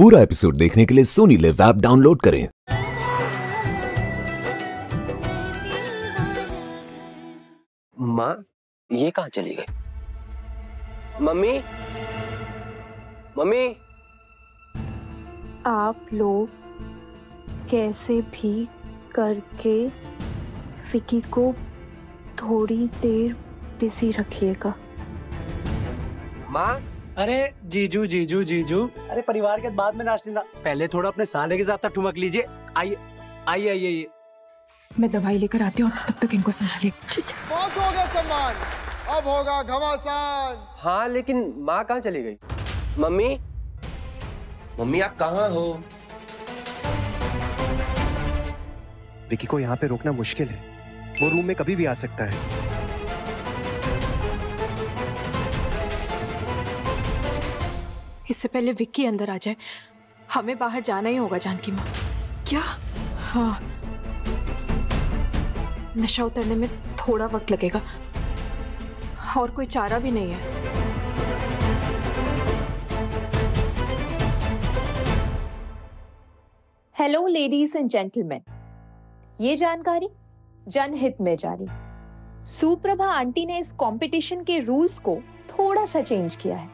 पूरा एपिसोड देखने के लिए सोनी लिव ऐप डाउनलोड करें। माँ, ये कहाँ चली गई? Mummy, mummy. आप लोग कैसे भी करके विकी को थोड़ी देर बिजी रखिएगा। माँ। अरे जीजू जीजू जीजू, अरे परिवार के बाद में नाचने ना, पहले थोड़ा अपने साले के साथ ठुमक लीजिए। आइए आइए आइए, मैं दवाई लेकर आती हूँ, तब तक इनको संभालिए। ठीक है। बहुत हो गया सम्मान, अब होगा घमासान। हाँ, लेकिन माँ कहाँ चली गई? मम्मी, मम्मी आप कहाँ हो? विकी को यहाँ पे रोकना मुश्किल है, वो रूम में कभी भी आ सकता है। इससे पहले विक्की अंदर आ जाए, हमें बाहर जाना ही होगा जानकी माँ। क्या? हाँ, नशा उतरने में थोड़ा वक्त लगेगा और कोई चारा भी नहीं है। हेलो लेडीज एंड जेंटलमैन, ये जानकारी जनहित में जारी। सुप्रभा आंटी ने इस कंपटीशन के रूल्स को थोड़ा सा चेंज किया है।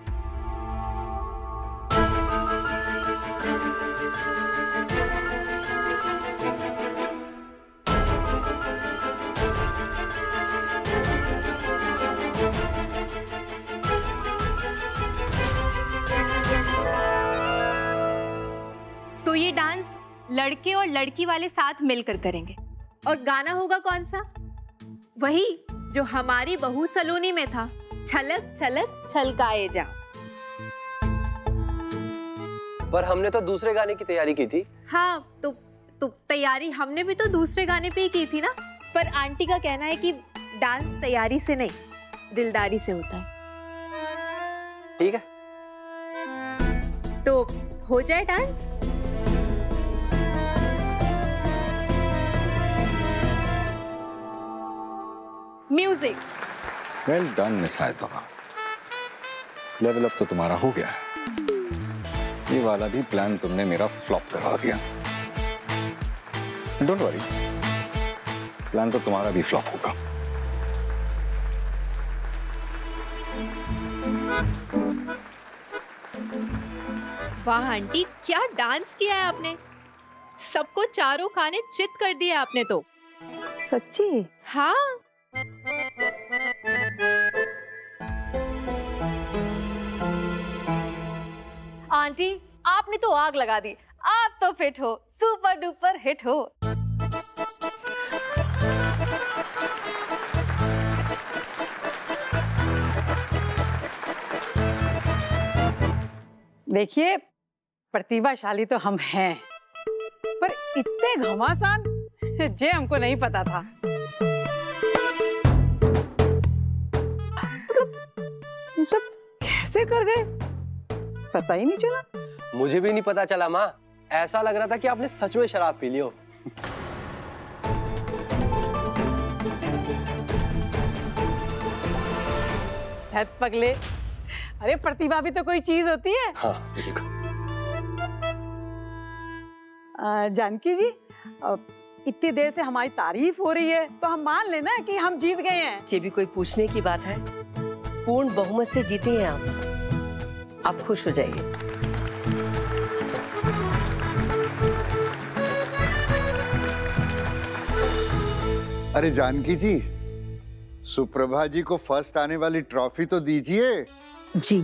तो ये डांस लड़के और लड़की वाले साथ मिलकर करेंगे और गाना होगा कौन सा? वही जो हमारी बहू सलोनी में था, छलक छलक छलकाए जा। पर हमने तो दूसरे गाने की तैयारी की थी। हाँ, तो तैयारी हमने भी तो दूसरे गाने पे ही की थी ना। पर आंटी का कहना है कि डांस तैयारी से नहीं, दिलदारी से होता है। ठीक है, तो हो जाए dance. Music. Well done miss हायतोबा, लेवल अप तो तुम्हारा हो गया है। ये वाला भी प्लान तुमने मेरा फ्लॉप करवा दिया। डोंट वरी, प्लान तो तुम्हारा भी फ्लॉप होगा। वाह आंटी, क्या डांस किया है आपने। सबको चारों खाने चित कर दिया आपने तो। सच्ची? हाँ। आंटी, आपने तो आग लगा दी। आप तो फिट हो, सुपर डुपर हिट हो। देखिए, प्रतिभाशाली तो हम हैं, पर इतने घमासान जे हमको नहीं पता था। ये सब कैसे कर गए, पता ही नहीं चला। मुझे भी नहीं पता चला माँ, ऐसा लग रहा था कि आपने सच में शराब पी ली हो। पगले, अरे प्रतिभा भी तो कोई चीज होती है। हाँ बिल्कुल। जानकी जी, इतनी देर से हमारी तारीफ हो रही है तो हम मान लेना कि हम जीत गए हैं। ये भी कोई पूछने की बात है? पूर्ण बहुमत से जीते हैं आप खुश हो जाइए। अरे जानकी जी, सुप्रभा जी को फर्स्ट आने वाली ट्रॉफी तो दीजिए। जी।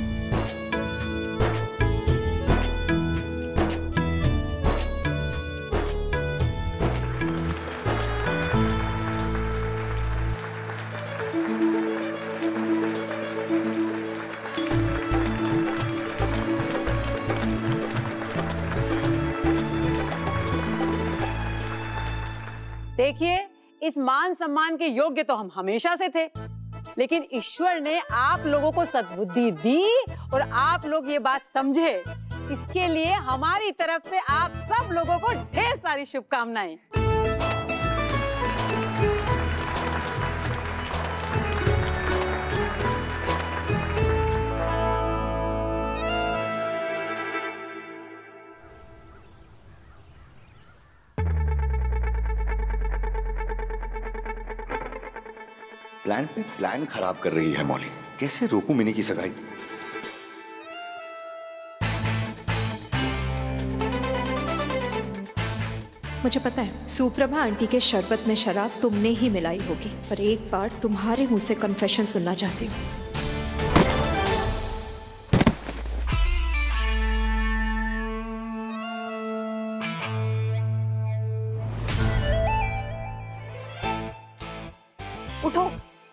देखिए, इस मान सम्मान के योग्य तो हम हमेशा से थे, लेकिन ईश्वर ने आप लोगों को सद्बुद्धि दी और आप लोग ये बात समझे, इसके लिए हमारी तरफ से आप सब लोगों को ढेर सारी शुभकामनाएं। प्लान पे प्लान खराब कर रही है मौली। कैसे रोकूं मिनी की सगाई? मुझे पता है सुप्रभा आंटी के शरबत में शराब तुमने ही मिलाई होगी, पर एक बार तुम्हारे मुंह से कन्फेशन सुनना चाहती हूँ। उठो।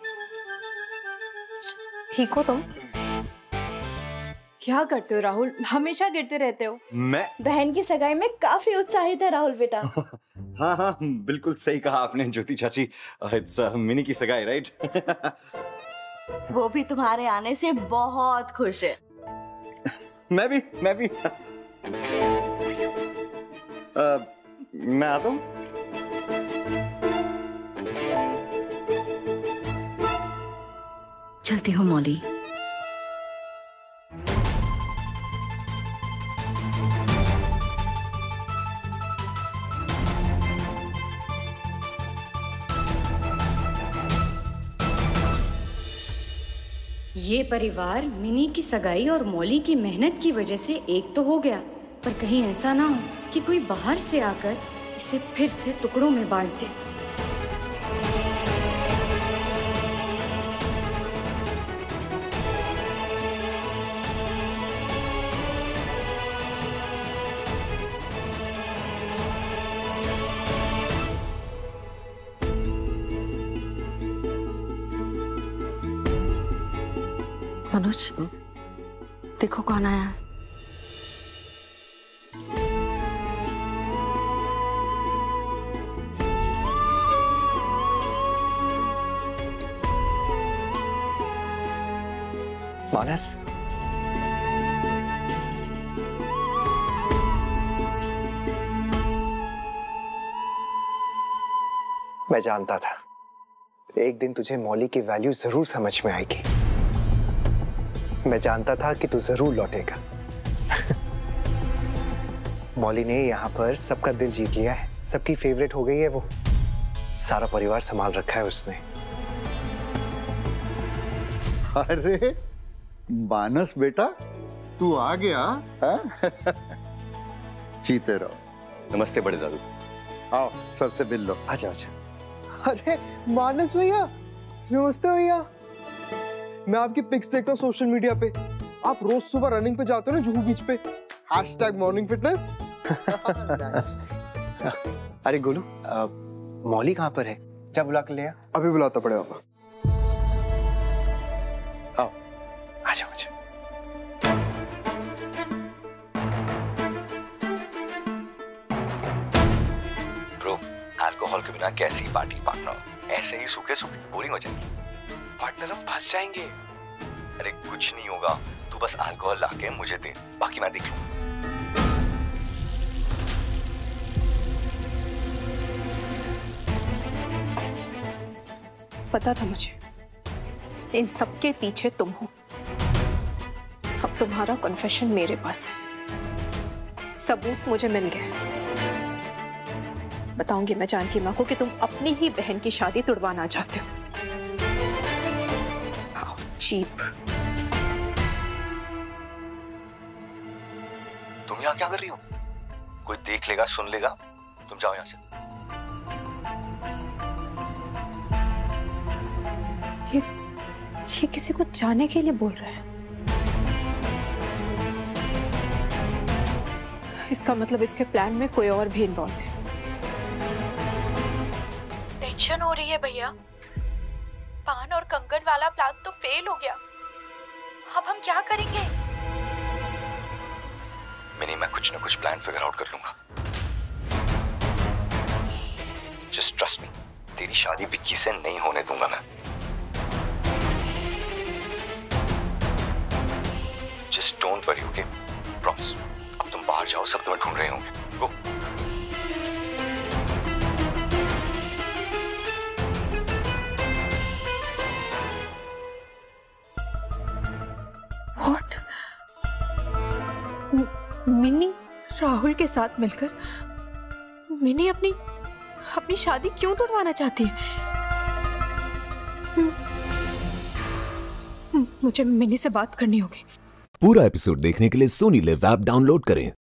ठीक हो तुम? क्या करते हो राहुल, हमेशा गिरते रहते हो। मैं बहन की सगाई में काफी उत्साहित है राहुल बेटा। हाँ हाँ बिल्कुल सही कहा आपने ज्योति चाची। इट्स मिनी की सगाई राइट? वो भी तुम्हारे आने से बहुत खुश है। मैं भी मैं आता हूँ। चलती हूँ मौली। ये परिवार मिनी की सगाई और मौली की मेहनत की वजह से एक तो हो गया, पर कहीं ऐसा ना हो कि कोई बाहर से आकर इसे फिर से टुकड़ों में बांट दे। मनोज, देखो कौन आया है। मानस, मैं जानता था एक दिन तुझे मौली की वैल्यू जरूर समझ में आएगी। मैं जानता था कि तू जरूर लौटेगा। मौली ने यहाँ पर सबका दिल जीत लिया है, सबकी फेवरेट हो गई है वो। सारा परिवार संभाल रखा है उसने। अरे मानस बेटा, तू आ गया? जीते रहो। नमस्ते बड़े दादू। आओ सबसे मिल लो। आजा आजा। अरे मानस भैया, नमस्ते भैया। मैं आपकी पिक्स देखता हूँ सोशल मीडिया पे। आप रोज सुबह रनिंग पे जाते हो ना जुहू बीच पे। #Morning fitness. अरे गोलू, मौली कहाँ पर है? जा बुला कर ले आ। अभी बुलाता पड़ेगा पापा। आओ आजा आजा। ब्रो, अल्कोहल के बिना कैसी पार्टी पार्टनर? ऐसे ही सूखे सूखे बोरिंग हो जाएगी। पार्टनर हम फंस जाएंगे। अरे कुछ नहीं होगा, तू बस अल्कोहल लाके मुझे दे, बाकी मैं देख लूं। पता था मुझे, इन सबके पीछे तुम हो। अब तुम्हारा कन्फेशन मेरे पास है, सबूत मुझे मिल गए। बताऊंगी मैं जानकी माँ को कि तुम अपनी ही बहन की शादी तुड़वाना चाहते हो। How cheap। तुम यहाँ क्या कर रही हो? कोई देख लेगा, सुन लेगा। तुम जाओ यहाँ से। ये किसी को जाने के लिए बोल रहा है। इसका मतलब इसके प्लान में कोई और भी इन्वॉल्व है। टेंशन हो रही है भैया। पान और कंगन वाला प्लान तो फेल हो गया। अब हम क्या करेंगे? मिनी, मैं कुछ ना कुछ प्लान फिगर आउट कर लूंगा। जस्ट ट्रस्ट मी, तेरी शादी विक्की से नहीं होने दूंगा मैं। Just don't worry, okay? Promise. अब तुम बाहर जाओ, सब तुम्हें ढूंढ रहे होंगे। गो। What? मिनी राहुल के साथ मिलकर मिनी अपनी शादी क्यों तोड़वाना चाहती है? मुझे मिनी से बात करनी होगी। पूरा एपिसोड देखने के लिए सोनी लिव ऐप डाउनलोड करें।